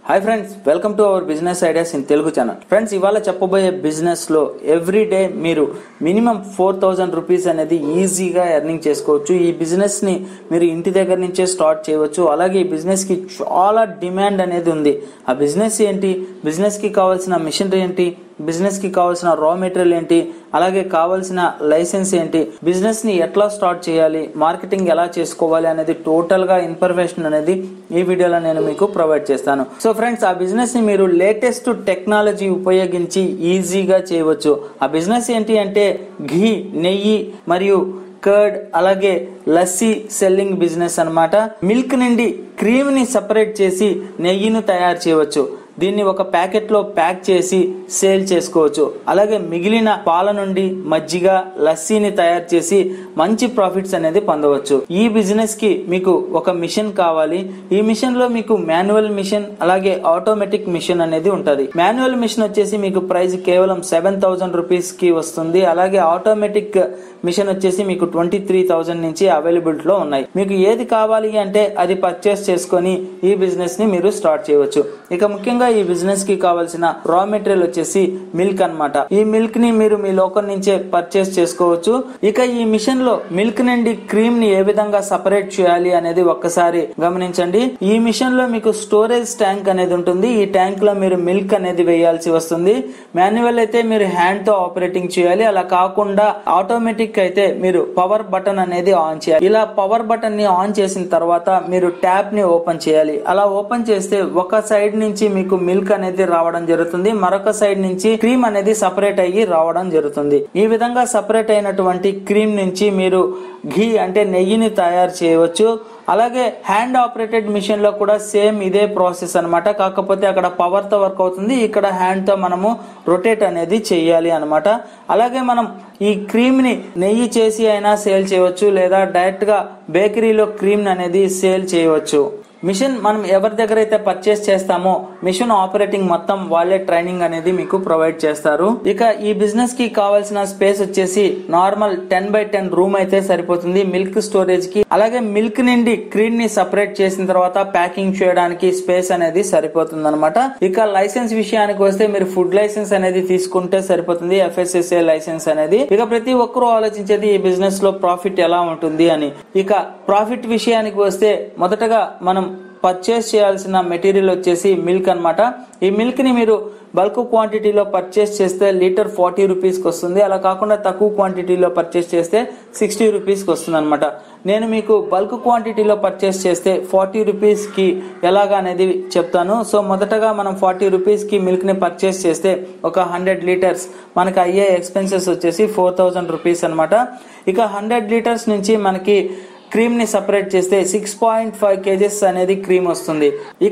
Hi friends, welcome to our business ideas in Telugu channel. Friends, ఇవాళ చెప్పబోయే business లో every day మీరు minimum 4,000 rupees అనేది ఈజీగా ఎర్నింగ్ చేసుకోవచ్చు. ఈ బిజినెస్ ని మీరు ఇంటి దగ్గర నుంచే స్టార్ట్ చేయవచ్చు. అలాగే ఈ బిజినెస్ కి చాలా డిమాండ్ అనేది ఉంది. ఆ బిజినెస్ ఏంటి, బిజినెస్ కి కావాల్సిన మిషనరీ ఏంటి, బిజినెస్ కి కావాల్సిన రా మెటీరియల్ ఏంటి, అలాగే కావాల్సిన లైసెన్స్ ఏంటి, బిజినెస్ ని ఎట్లా స్టార్ట్ చేయాలి, మార్కెటింగ్ ఎలా చేసుకోవాలి అనేది టోటల్ గా ఇన్ఫర్మేషన్ అనేది ఈ వీడియోలో నేను మీకు ప్రొవైడ్ చేస్తాను. సో ఫ్రెండ్స్, ఆ బిజినెస్ ని మీరు లేటెస్ట్ టెక్నాలజీ ఉపయోగించి ఈజీగా చేయవచ్చు. ఆ బిజినెస్ ఏంటి అంటే ఘీ, నెయ్యి మరియు కర్డ్ అలాగే లస్సీ సెల్లింగ్ బిజినెస్ అన్నమాట. మిల్క్ నుండి క్రీమ్ ని సెపరేట్ చేసి నెయ్యిని తయారు చేయవచ్చు. దీన్ని ఒక ప్యాకెట్ లో ప్యాక్ చేసి సేల్ చేసుకోవచ్చు. అలాగే మిగిలిన పాల నుండి మజ్జిగ, లస్సీని తయారు చేసి మంచి ప్రాఫిట్స్ అనేది పొందవచ్చు. ఈ బిజినెస్ కి మీకు ఒక మిషన్ కావాలి. ఈ మిషన్ లో మీకు మాన్యువల్ మిషన్ అలాగే ఆటోమేటిక్ మిషన్ అనేది ఉంటది. మాన్యువల్ మిషన్ వచ్చేసి మీకు ప్రైస్ కేవలం 7,000 రూపీస్ కి వస్తుంది. అలాగే ఆటోమేటిక్ మిషన్ వచ్చేసి మీకు 23,000 నుంచి అవైలబిలిటీ లో ఉన్నాయి. మీకు ఏది కావాలి అంటే అది పర్చేస్ చేసుకొని ఈ బిజినెస్ ని మీరు స్టార్ట్ చేయవచ్చు. ఇక ముఖ్యంగా ఈ బిజినెస్ కి కావాల్సిన రా మెటీరియల్ వచ్చేసి మిల్క్ అన్నమాట. ఈ మిల్క్ ని మీరు మీ లోకల్ నుంచే పర్చేస్ చేసుకోవచ్చు. ఇక ఈ మిషన్ లో మిల్క్ నుండి క్రీమ్ ని ఏ విధంగా సపరేట్ చేయాలి అనేది ఒక్కసారి గమనించండి. ఈ మిషన్ లో మీకు స్టోరేజ్ ట్యాంక్ అనేది ఉంటుంది. ఈ ట్యాంక్ లో మీరు మిల్క్ అనేది వేయాల్సి వస్తుంది. మాన్యువల్ అయితే మీరు హ్యాండ్ తో ఆపరేటింగ్ చేయాలి. అలా కాకుండా ఆటోమేటిక్ అయితే మీరు పవర్ బటన్ అనేది ఆన్ చేయాలి. ఇలా పవర్ బటన్ ని ఆన్ చేసిన తర్వాత మీరు ట్యాప్ ని ఓపెన్ చేయాలి. అలా ఓపెన్ చేస్తే ఒక సైడ్ నుంచి మీకు మిల్క్ అనేది రావడం జరుగుతుంది, మరొక సైడ్ నుంచి క్రీమ్ అనేది సపరేట్ అయ్యి రావడం జరుగుతుంది. ఈ విధంగా సపరేట్ అయినటువంటి క్రీమ్ నుంచి మీరు ఘీ అంటే నెయ్యిని తయారు చేయవచ్చు. అలాగే హ్యాండ్ ఆపరేటెడ్ మిషన్ లో కూడా సేమ్ ఇదే ప్రాసెస్ అన్నమాట. కాకపోతే అక్కడ పవర్ తో వర్క్ అవుతుంది, ఇక్కడ హ్యాండ్ తో మనము రొటేట్ అనేది చేయాలి అన్నమాట. అలాగే మనం ఈ క్రీమ్ ని నెయ్యి చేసి అయినా సేల్ చేయవచ్చు, లేదా డైరెక్ట్ గా బేకరీలో క్రీమ్ అనేది సేల్ చేయవచ్చు. మిషన్ మనం ఎవరి దగ్గర అయితే పర్చేస్ చేస్తామో మిషన్ ఆపరేటింగ్ మొత్తం వాళ్ళే ట్రైనింగ్ అనేది మీకు ప్రొవైడ్ చేస్తారు. ఇక ఈ బిజినెస్ కి కావాల్సిన స్పేస్ వచ్చేసి నార్మల్ 10x10 రూమ్ అయితే సరిపోతుంది మిల్క్ స్టోరేజ్ కి. అలాగే మిల్క్ నుండి క్రీమ్ ని సపరేట్ చేసిన తర్వాత ప్యాకింగ్ చేయడానికి స్పేస్ అనేది సరిపోతుంది అనమాట. ఇక లైసెన్స్ విషయానికి వస్తే మీరు ఫుడ్ లైసెన్స్ అనేది తీసుకుంటే సరిపోతుంది, FSSAI లైసెన్స్ అనేది. ఇక ప్రతి ఒక్కరూ ఆలోచించేది ఈ బిజినెస్ లో ప్రాఫిట్ ఎలా ఉంటుంది అని. ఇక ప్రాఫిట్ విషయానికి వస్తే మొదటగా మనం పర్చేస్ చేయాల్సిన మెటీరియల్ వచ్చేసి మిల్క్ అన్నమాట. ఈ మిల్క్ ని మీరు బల్క్ క్వాంటిటీలో పర్చేస్ చేస్తే లీటర్ 40 రూపీస్ కి వస్తుంది. అలా కాకుండా తక్కువ క్వాంటిటీలో పర్చేస్ చేస్తే 60 రూపీస్ కి వస్తుంది అనమాట. నేను మీకు బల్క్ క్వాంటిటీలో పర్చేస్ చేస్తే 40 రూపీస్ కి ఎలాగా అనేది చెప్తాను. సో మొదటగా మనం 40 రూపీస్ కి మిల్క్ ని పర్చేస్ చేస్తే ఒక 100 లీటర్స్ మనకి అయ్యే ఎక్స్పెన్సెస్ వచ్చేసి 4,000 రూపీస్ అనమాట. ఇక 100 లీటర్స్ నుంచి మనకి క్రీమ్ ని సపరేట్ చేస్తే 6.5 kgs అనేది క్రీమ్ వస్తుంది. ఇక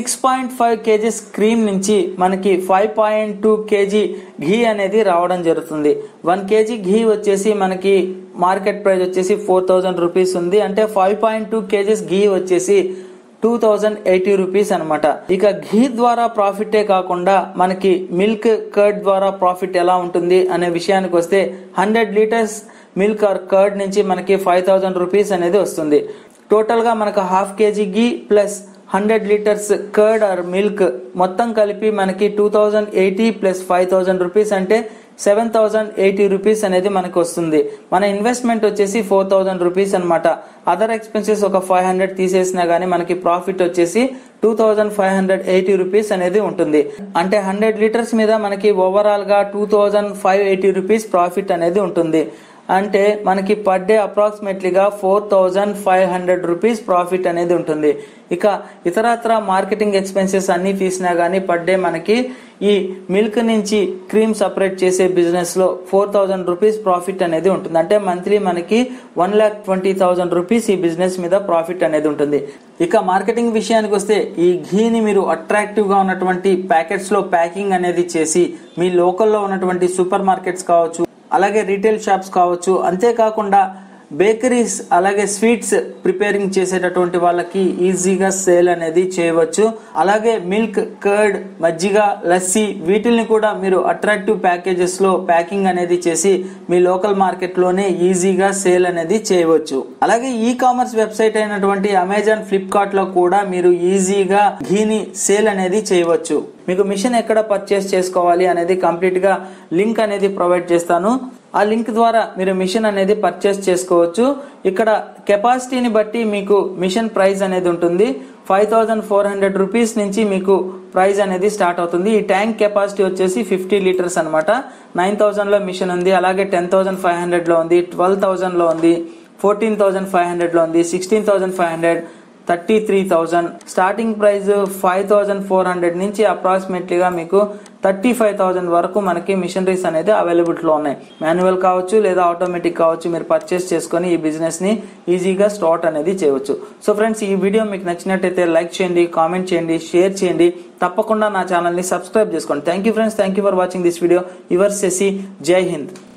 6.5 kgs క్రీమ్ నుంచి మనకి 5.2 kg ఘీ అనేది రావడం జరుగుతుంది. 1 kg ఘీ వచ్చేసి మనకి మార్కెట్ ప్రైస్ వచ్చేసి 4,000 రూపీస్ ఉంది. అంటే 5.2 kgs ఘీ వచ్చేసి 2,080 రూపీస్ అనమాట. ఇక ఘీ ద్వారా ప్రాఫిటే కాకుండా మనకి మిల్క్, కర్డ్ ద్వారా ప్రాఫిట్ ఎలా ఉంటుంది అనే విషయానికి వస్తే 100 లీటర్స్ మిల్క్ ఆర్ కర్డ్ నుంచి మనకి 5,000 రూపీస్ అనేది వస్తుంది. టోటల్ గా మనకు 1/2 kg ghee plus 100 litres curd or milk మొత్తం కలిపి మనకి 2,080 ప్లస్ 5,000 రూపీస్ అంటే 7,080 రూపీస్ అనేది మనకు వస్తుంది. మన ఇన్వెస్ట్మెంట్ వచ్చేసి 4,000 రూపీస్ అనమాట. అదర్ ఎక్స్పెన్సెస్ ఒక 500 తీసేసినా గానీ మనకి ప్రాఫిట్ వచ్చేసి 2,580 రూపీస్ అనేది ఉంటుంది. అంటే 100 లీటర్స్ మీద మనకి ఓవరాల్ గా 2,580 రూపీస్ ప్రాఫిట్ అనేది ఉంటుంది. అంటే మనకి పర్ డే అప్రాక్సిమేట్లీగా 4,500 రూపీస్ ప్రాఫిట్ అనేది ఉంటుంది. ఇక ఇతరత్ర మార్కెటింగ్ ఎక్స్పెన్సెస్ అన్ని తీసినా గానీ పర్ డే మనకి ఈ మిల్క్ నుంచి క్రీమ్ సపరేట్ చేసే బిజినెస్ లో 4,000 రూపీస్ ప్రాఫిట్ అనేది ఉంటుంది. అంటే మంత్లీ మనకి 1,20,000 రూపీస్ ఈ బిజినెస్ మీద ప్రాఫిట్ అనేది ఉంటుంది. ఇక మార్కెటింగ్ విషయానికి వస్తే ఈ ఘీని మీరు అట్రాక్టివ్ గా ఉన్నటువంటి ప్యాకెట్స్ లో ప్యాకింగ్ అనేది చేసి మీ లోకల్లో ఉన్నటువంటి సూపర్ మార్కెట్స్ కావచ్చు, అలాగే రీటైల్ షాప్స్ కావచ్చు, అంతేకాకుండా బేకరీస్ అలాగే స్వీట్స్ ప్రిపేరింగ్ చేసేటటువంటి వాళ్ళకి ఈజీగా సేల్ అనేది చేయవచ్చు. అలాగే మిల్క్, కర్డ్, మజ్జిగ, లస్సీ వీటిల్ని కూడా మీరు అట్రాక్టివ్ ప్యాకేజెస్ లో ప్యాకింగ్ అనేది చేసి మీ లోకల్ మార్కెట్ లోనే ఈజీగా సేల్ అనేది చేయవచ్చు. అలాగే ఈ కామర్స్ వెబ్సైట్ అయినటువంటి అమెజాన్, ఫ్లిప్కార్ట్ లో కూడా మీరు ఈజీగా ఘీని సేల్ అనేది చేయవచ్చు. మీకు మిషన్ ఎక్కడ పర్చేస్ చేసుకోవాలి అనేది కంప్లీట్ గా లింక్ అనేది ప్రొవైడ్ చేస్తాను. ఆ లింక్ ద్వారా మీరు మిషన్ అనేది పర్చేస్ చేసుకోవచ్చు. ఇక్కడ కెపాసిటీని బట్టి మీకు మిషన్ ప్రైస్ అనేది ఉంటుంది. 5400 రూపీస్ నుంచి మీకు ప్రైస్ అనేది స్టార్ట్ అవుతుంది. ఈ ట్యాంక్ కెపాసిటీ వచ్చేసి 50 లీటర్స్ అనమాట. 9000 లో మిషన్ ఉంది, అలాగే 10,500 లో ఉంది, 12,000 లో ఉంది, 14,500 లో ఉంది, 16,500, 33,000. స్టార్టింగ్ ప్రైస్ 5,400 నుంచి అప్రాక్సిమేట్లీగా మీకు 35,000 వరకు మనకి మిషనరీస్ అనేది అవైలబిలిటీలో ఉన్నాయి. మాన్యువల్ కావచ్చు లేదా ఆటోమేటిక్ కావచ్చు, మీరు పర్చేస్ చేసుకొని ఈ బిజినెస్ ని ఈజీగా స్టార్ట్ అనేది చేయవచ్చు. సో ఫ్రెండ్స్, ఈ వీడియో మీకు నచ్చినట్టయితే లైక్ చేయండి, కామెంట్ చేయండి, షేర్ చేయండి. తప్పకుండా నా ఛానల్ ని సబ్స్క్రైబ్ చేసుకోండి. Thank you friends, thank you for watching this video. Your Shashi. జై హింద్.